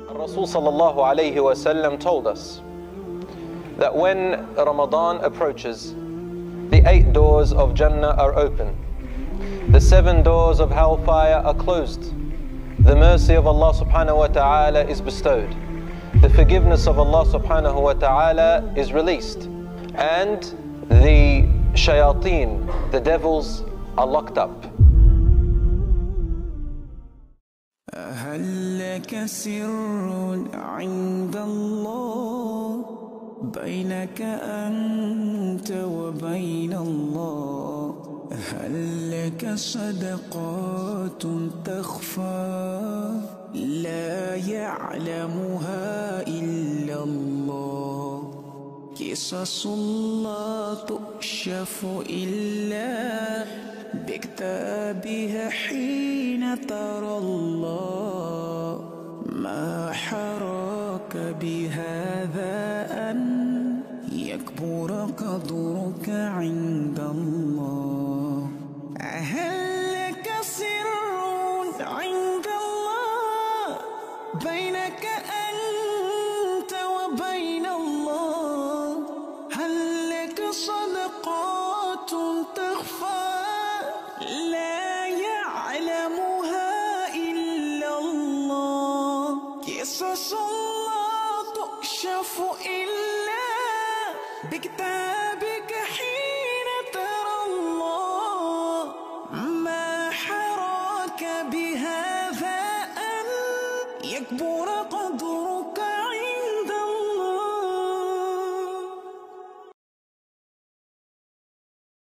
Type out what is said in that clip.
Rasul sallallahu alayhi wasallam told us that when Ramadan approaches, the 8 doors of Jannah are open, the 7 doors of hellfire are closed, the mercy of Allah subhanahu wa ta'ala is bestowed, the forgiveness of Allah subhanahu wa ta'ala is released, and the shayateen, the devils, are locked up. هل لك سر عند الله بينك أنت وبين الله هل لك صدقات تخفى لا يعلمها إلا الله قصص لا تكشف إلا بكتابها حين ترى الله ما حراك بهذا أن يكبر قدرك عند الله هل لك سر عند الله بينك أنت وبين الله هل لك صدقات تخفى لا يعلمها إلا الله قصص لا تكشف إلا بكتاب